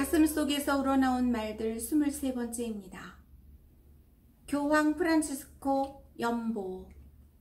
가슴 속에서 우러나온 말들 23번째입니다. 교황 프란치스코 연보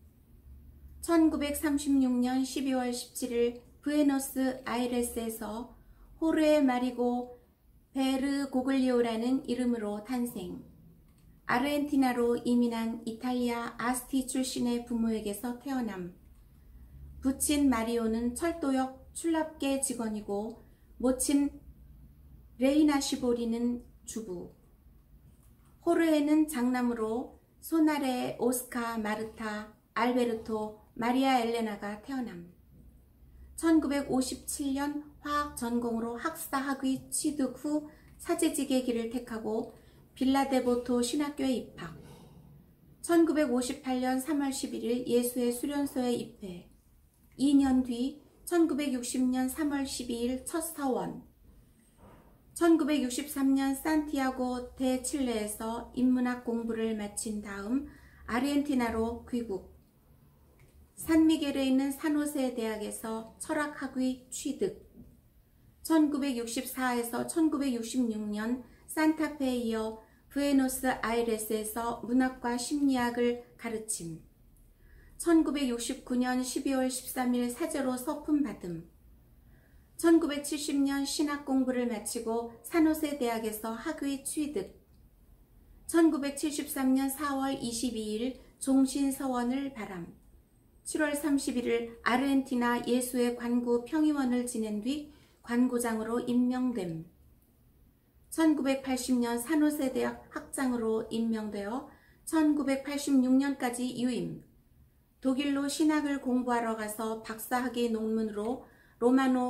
1936년 12월 17일 부에노스 아이레스에서 호르에 마리고 베르고글리오라는 이름으로 탄생. 아르헨티나로 이민한 이탈리아 아스티 출신의 부모에게서 태어남. 부친 마리오는 철도역 출납계 직원이고 모친 레이나 시보리는 주부. 호르에는 장남으로 소나레, 오스카, 마르타, 알베르토, 마리아 엘레나가 태어남. 1957년 화학 전공으로 학사 학위 취득 후 사제직의 길을 택하고 빌라데보토 신학교에 입학. 1958년 3월 11일 예수의 수련소에 입회. 2년 뒤 1960년 3월 12일 첫 서원. 1963년 산티아고 데 칠레에서 인문학 공부를 마친 다음 아르헨티나로 귀국. 산미겔에 있는 산호세 대학에서 철학학위 취득. 1964에서 1966년 산타페에 이어 부에노스 아이레스에서 문학과 심리학을 가르침. 1969년 12월 13일 사제로 서품 받음. 1970년 신학 공부를 마치고 산호세 대학에서 학위 취득. 1973년 4월 22일 종신서원을 발함. 7월 31일 아르헨티나 예수의 관구 평의원을 지낸 뒤 관구장으로 임명됨. 1980년 산호세 대학 학장으로 임명되어 1986년까지 유임. 독일로 신학을 공부하러 가서 박사학위 논문으로 로마노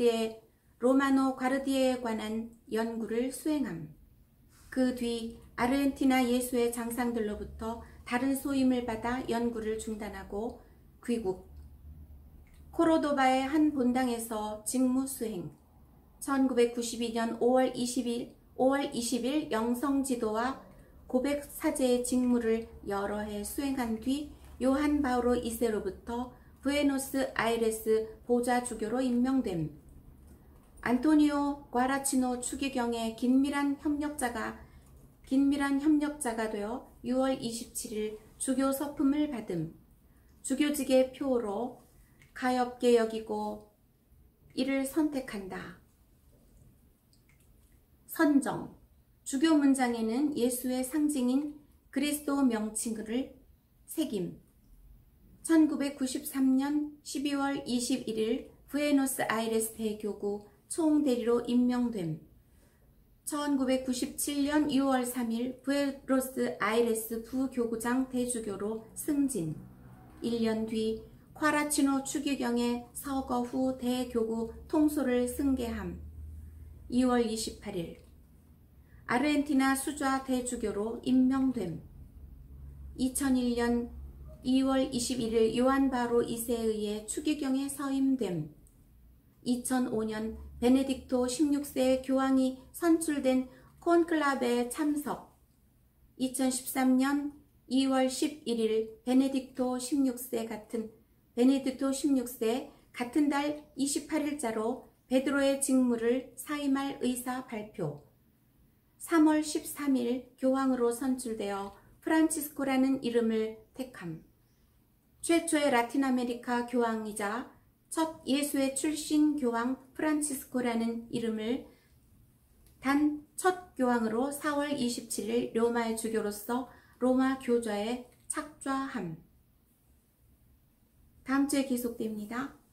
과르디에에 관한 연구를 수행함. 그 뒤 아르헨티나 예수의 장상들로부터 다른 소임을 받아 연구를 중단하고 귀국. 코르도바의 한 본당에서 직무 수행. 1992년 5월 20일 영성지도와 고백 사제의 직무를 여러 해 수행한 뒤 요한 바오로 2세로부터 부에노스 아이레스 보좌주교로 임명됨. 안토니오 과라치노 추기경의 긴밀한 협력자가 되어 6월 27일 주교 서품을 받음. 주교직의 표로 가엾게 여기고 이를 선택한다. 선정. 주교 문장에는 예수의 상징인 그리스도 명칭을 새김. 1993년 12월 21일 부에노스 아이레스 대교구 총대리로 임명됨. 1997년 6월 3일 부에노스 아이레스 부교구장 대주교로 승진. 1년 뒤 과라치노 추기경의 서거 후 대교구 통솔을 승계함. 2월 28일 아르헨티나 수좌 대주교로 임명됨. 2001년 2월 21일 요한 바오로 2세에 의해 추기경에 서임됨. 2005년 베네딕토 16세 교황이 선출된 콘클라베에 참석. 2013년 2월 11일 베네딕토 16세 같은 달 28일자로 베드로의 직무를 사임할 의사 발표. 3월 13일 교황으로 선출되어 프란치스코라는 이름을 택함. 최초의 라틴 아메리카 교황이자 첫 예수의 출신 교황 프란치스코라는 이름을 단 첫 교황으로 4월 27일 로마의 주교로서 로마 교좌에 착좌함. 다음 주에 계속됩니다.